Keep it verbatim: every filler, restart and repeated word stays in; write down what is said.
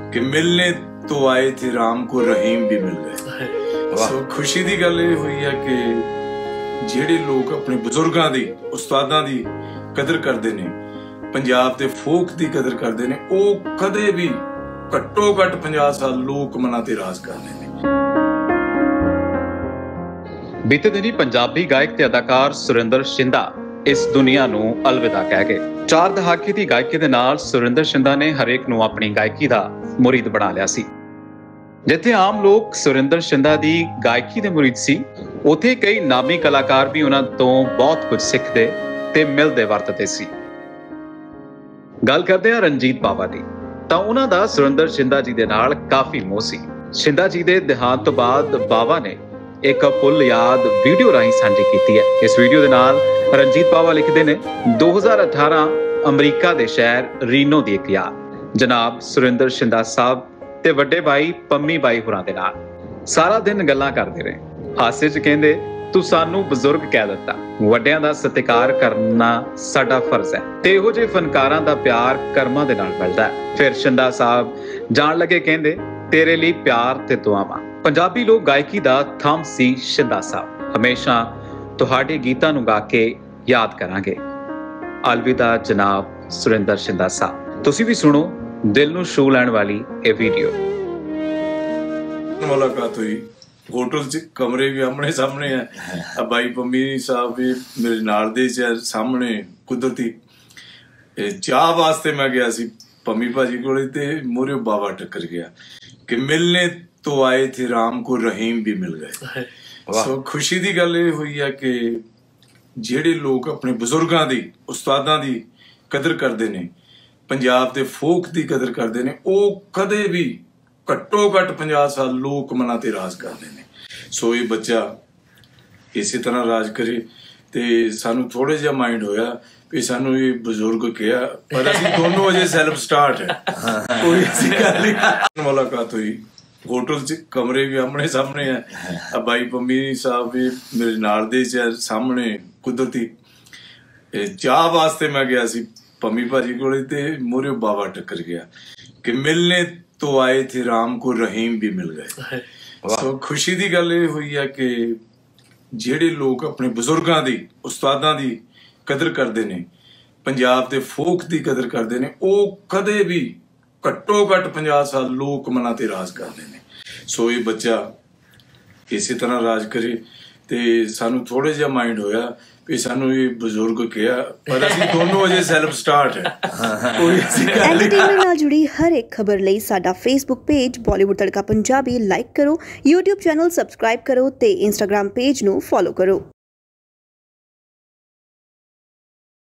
कि मिलने तो आए थे राम को रहीम भी मिल गए। सो खुशी दी गल ये हुई है कि ਜਿਹੜੇ लोग अपने बजुर्गों की उस्तादां की कदर करते हैं, पंजाब के फोक की कदर करते हैं, वो कदे भी घट्टो घट पचास साल लोक मना ते राज करते हैं। बीते दिनी पंजाबी गायक ते अदाकार सुरिंदर शिंदा इस दुनिया नूं अलविदा कह गए। चार दहाके की गायकी दे नाल सुरिंदर शिंदा ने हरेक नूं अपनी गायकी दा मुरीद बना लिया सी। जिथे आम लोग सुरिंदर शिंदा दी गायकी दे मुरीद सी, उथे कई नामी कलाकार भी उन्हां तों बहुत कुछ सिखदे ते मिलदे वरतदे सी। गल करदे हां रणजीत बावा दी, तां उन्हां दा सुरिंदर शिंदा जी दे नाल काफी मोह सी। शिंदा जी दे देहांत तो बाद बावा ने एक पुल याद वीडियो राही सांझी कीती है। इस वीडियो दे नाल रणजीत बावा लिखदे ने, दो हज़ार अठारह अमरीका दे शहर रीनो दी एक याद जनाब सुरिंदर शिंदा साहब ते वड्डे भाई पंमी बाई होरां दे नाल सारा दिन गल्लां करदे रहे। हासे च कहंदे, तू सानू बजुर्ग कह दिता, वड्डियां दा सत्कार करना साडा फर्ज है ते इहो जे फनकारां दा प्यार कर्मां दे नाल मिलदा है। फिर शिंदा साहब जान लगे कहंदे, तेरे लिए प्यार ते दुआवां। पंजाबी लोक गायकी दा थंम सी शिंदा साहब, हमेशा तुहाडे गीतां नूं गा के याद करांगे। अलविदा जनाब सुरिंदर शिंदा साहब। तुसीं भी सुनो दिल नूं छू लैण वाली ये वीडियो। मुलाकात हुई होटल च, कमरे भी आमने सामने है, भाई पंमी साहब भी मेरे नाल दे सामने। कुदरती चाह वास्ते मैं गया सी पंमी भाजी कोले ते मोरे बाबा टक्कर गया कि मिलने तो आए थे राम को रहीम भी मिल गए। सो खुशी दी गल ये हुई है कि ਜਿਹੜੇ लोग अपने बजुर्गों की उस्तादां की कदर करते हैं, पंजाब के फोक की कदर करते हैं, वो कदे भी घट्टो घट पचास साल लोक मना ते राज करते हैं। सो ये बच्चा इसी तरह राज करे ते सानू थोड़े जिहा माइंड होया भी सानू ये बुजुर्ग कहा, पर असीं दोनों अजे सेल्फ स्टार्ट है, कोई ऐसी गल नहीं। मुलाकात हुई होटल च, कमरे भी आमने सामने है, भाई पंमी साहब भी मेरे नाल दे सामने। कुदरती चाह वास्ते मैं गया सी पंमी भाजी कोले ते मोरे बाबा टक्कर गया कि मिलने तो आए थे राम को रहीम भी मिल गए। सो खुशी दी गल ये हुई है कि ਜਿਹੜੇ लोग अपने बजुर्गों की उस्तादां की कदर करते हैं, पंजाब के फोक की कदर करते हैं, वो कदे भी घट्टो घट पचास साल लोक मना ते राज करते हैं। सो ये बच्चा इसी तरह राज करे ते सानू थोड़े जिहा माइंड होया भी सानू ये बुजुर्ग कहा, पर असीं दोनों अजे सेल्फ स्टार्ट है, कोई ऐसी गल नहीं। एंटरटेनमेंट नाल जुड़ी हर एक खबर लई साडा Facebook page Bollywood Tadka Punjabi like करो, यूट्यूब चैनल सबसक्राइब करो ते इंस्टाग्राम पेज नू फॉलो करो।